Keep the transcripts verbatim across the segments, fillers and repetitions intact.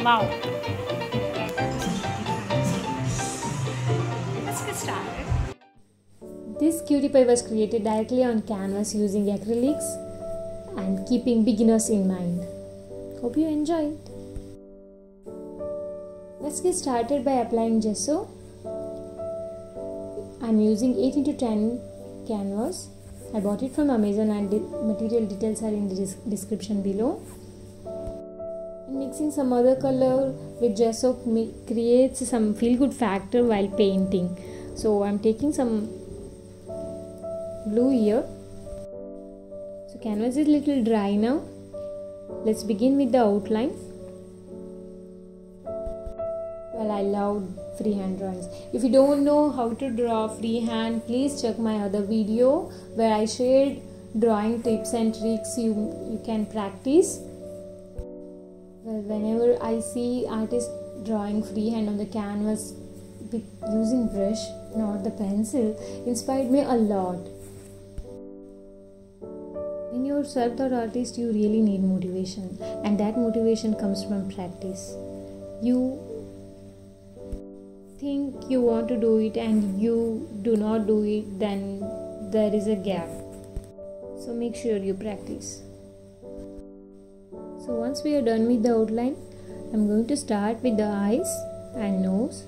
Wow. Let's get started. This cutie pie was created directly on canvas using acrylics and keeping beginners in mind. Hope you enjoy it. Let's get started by applying gesso. I'm using eight into ten canvas. I bought it from Amazon and the material details are in the description below. And mixing some other color with gesso creates some feel good factor while painting. So I'm taking some blue here. So canvas is little dry now. Let's begin with the outline. Well, I love freehand drawings. If you don't know how to draw freehand, please check my other video where I shared drawing tips and tricks you, you can practice. Well, whenever I see artists drawing freehand on the canvas with using brush, not the pencil, inspired me a lot. When you're a self-taught artist, you really need motivation, and that motivation comes from practice. You think you want to do it and you do not do it, then there is a gap. So make sure you practice. So once we are done with the outline, I'm going to start with the eyes and nose.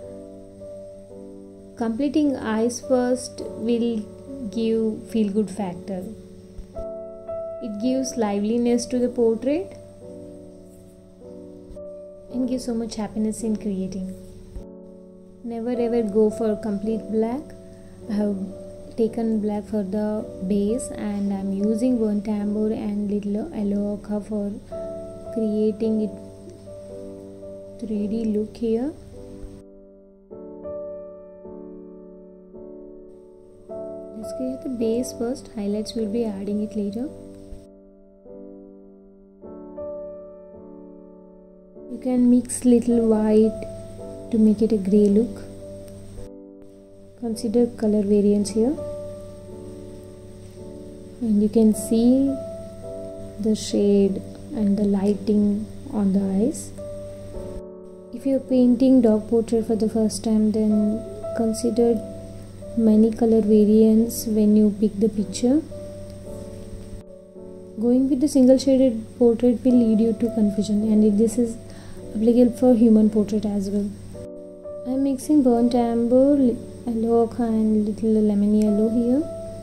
Completing eyes first will give feel good factor. It gives liveliness to the portrait and gives so much happiness in creating. Never ever go for complete black. I have taken black for the base and I'm using burnt amber and little yellow ochre for creating it three D look here. Let's create the base first. Highlights will be adding it later. You can mix little white to make it a grey look. Consider color variants here, and you can see the shade and the lighting on the eyes. If you are painting dog portrait for the first time, then consider many color variants when you pick the picture. Going with the single shaded portrait will lead you to confusion, and this is applicable for human portrait as well. I am mixing burnt amber, yellow ochre and little lemon yellow here.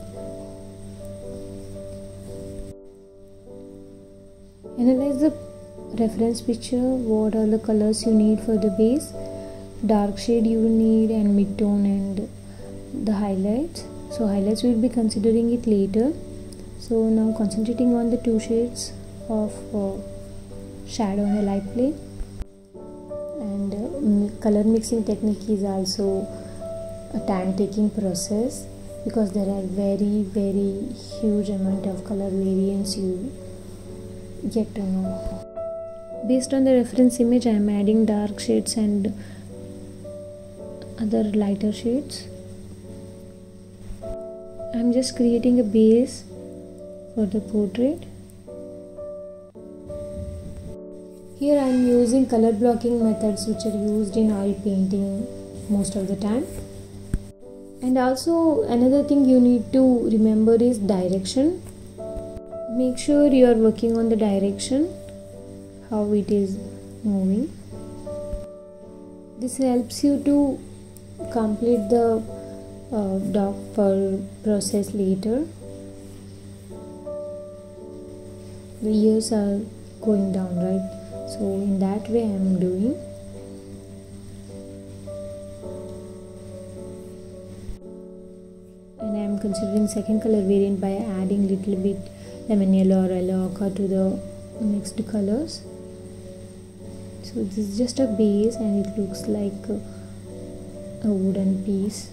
Analyze the reference picture. What are the colors you need for the base? Dark shade you will need, and mid-tone and the highlights. So highlights we will be considering it later. So now concentrating on the two shades of uh, shadow and light play. And uh, color mixing technique is also a time taking process because there are very very huge amount of color variants you get to know. Based on the reference image, I am adding dark shades and other lighter shades. I am just creating a base for the portrait. Here I am using color blocking methods which are used in oil painting most of the time. And also another thing you need to remember is direction. Make sure you are working on the direction, how it is moving. This helps you to complete the uh, dog fur process later. The ears are going down, right? So in that way I am doing. And I am considering second color variant by adding little bit lemon yellow or yellow ochre to the mixed colors. So this is just a base and it looks like a, a wooden piece.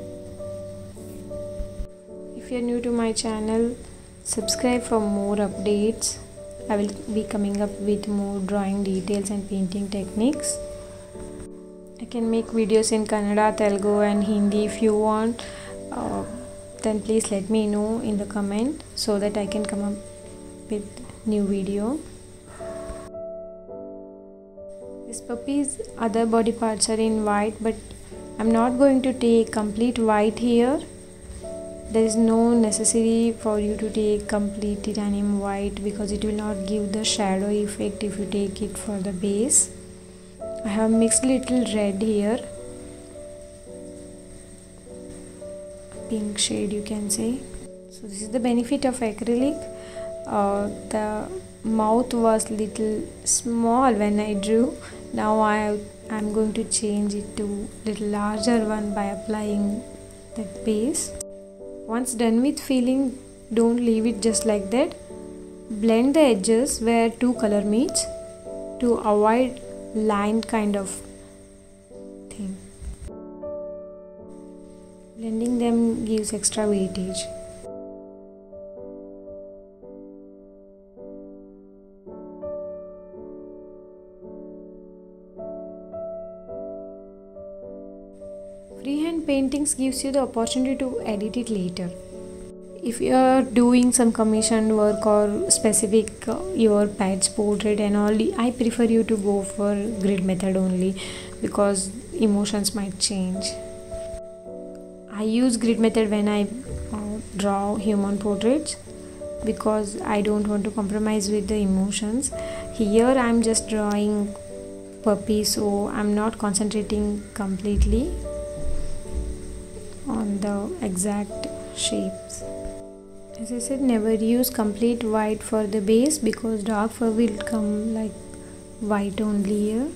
If you are new to my channel, subscribe for more updates. I will be coming up with more drawing details and painting techniques. I can make videos in Kannada, Telugu and Hindi if you want. Uh, then please let me know in the comment so that I can come up with new video. Puppy's other body parts are in white, but I'm not going to take complete white here. There is no necessity for you to take complete titanium white because it will not give the shadow effect if you take it for the base. I have mixed little red here, pink shade you can say. So this is the benefit of acrylic. Uh, the mouth was little small when I drew. Now I am going to change it to little larger one by applying that base. Once done with filling, don't leave it just like that. Blend the edges where two color meets to avoid line kind of thing. Blending them gives extra weightage. Freehand paintings gives you the opportunity to edit it later. If you are doing some commissioned work or specific uh, your pet's portrait and all, I prefer you to go for grid method only because emotions might change. I use grid method when I uh, draw human portraits because I don't want to compromise with the emotions. Here I am just drawing puppy, so I am not concentrating completely on the exact shapes. As I said, never use complete white for the base because dark fur will come like white only here.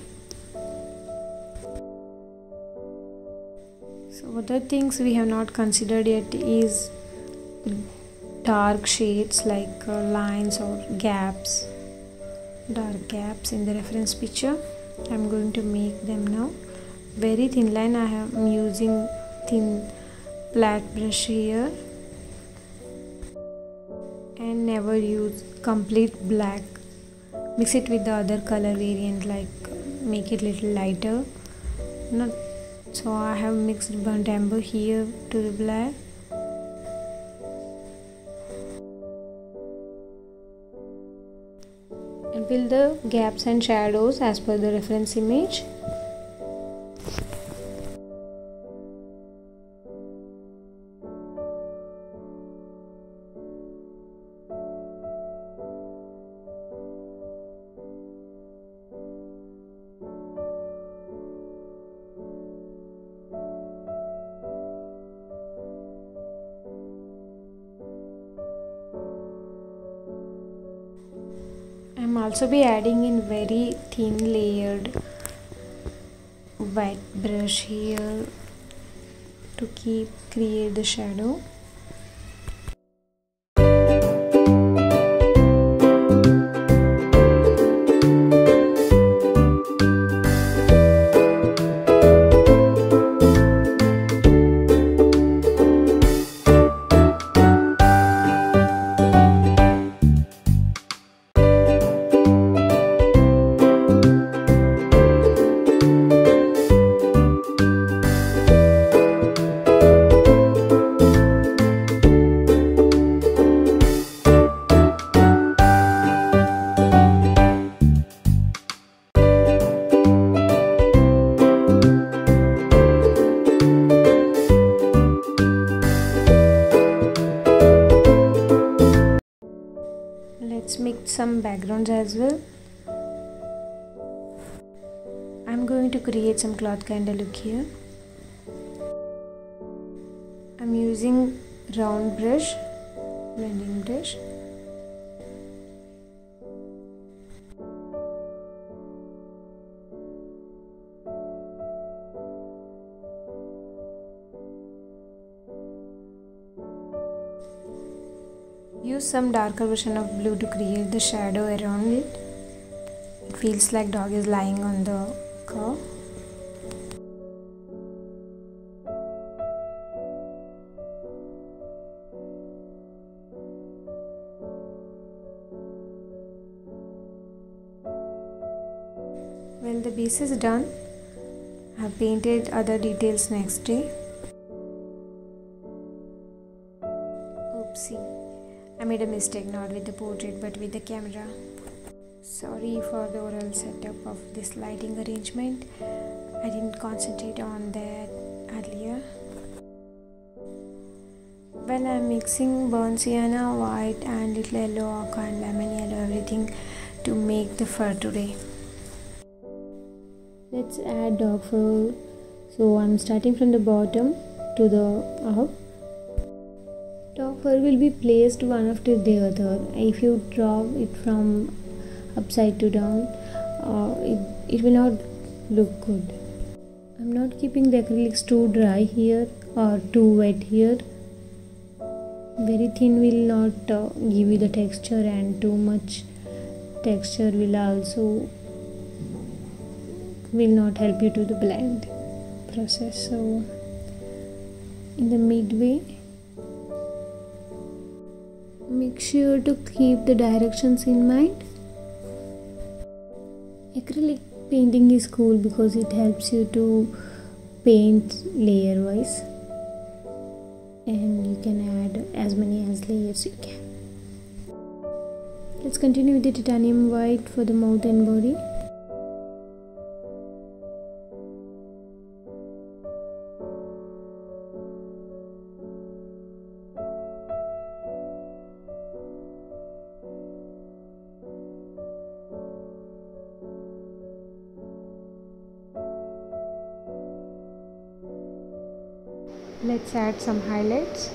So other things we have not considered yet is dark shades like uh, lines or gaps, dark gaps in the reference picture. I am going to make them now. Very thin line, I am using thin flat brush here. And never use complete black. Mix it with the other color variant, like make it little lighter. Not so I have mixed burnt amber here to the black. And fill the gaps and shadows as per the reference image. I'm also be adding in very thin layered wet brush here to keep create the shadow. Let's make some backgrounds as well. I'm going to create some cloth kind of look here. I'm using round brush, blending brush. Use some darker version of blue to create the shadow around it. It feels like dog is lying on the curve. When the base is done, I have painted other details next day. Oopsie. I made a mistake, not with the portrait but with the camera. Sorry for the overall setup of this lighting arrangement. I didn't concentrate on that earlier. Well, I'm mixing burnt sienna, white and little yellow ochre and lemon yellow, everything to make the fur today. Let's add dog fur. So I'm starting from the bottom to the up. Dog fur will be placed one after the other. If you draw it from upside to down, uh, it, it will not look good. I'm not keeping the acrylics too dry here or too wet here. Very thin will not uh, give you the texture, and too much texture will also will not help you to the blend process. So in the midway, make sure to keep the directions in mind. Acrylic painting is cool because it helps you to paint layer wise, and you can add as many as layers you can. Let's continue with the titanium white for the mouth and body. Let's add some highlights.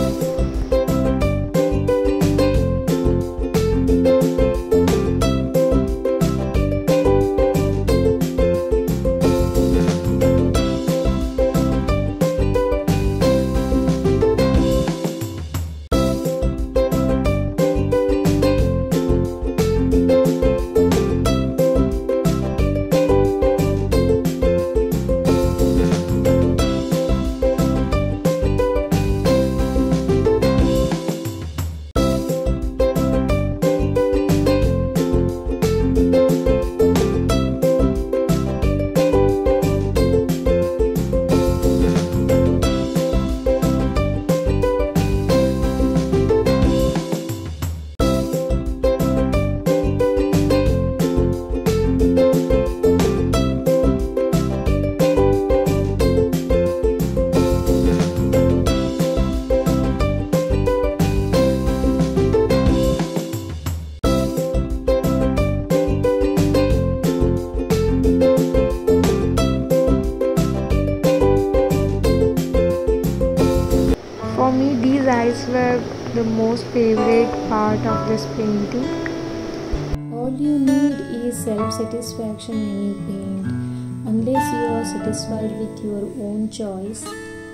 For me, these eyes were the most favorite part of this painting. All you need is self-satisfaction when you paint. Unless you are satisfied with your own choice,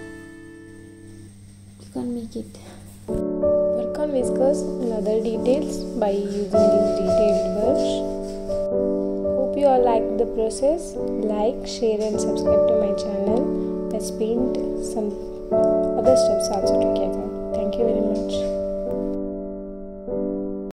you can't make it. Work on whiskers and other details by using this detailed brush. Hope you all liked the process. Like, share and subscribe to my channel. Let's paint some other steps also together. Thank you very much.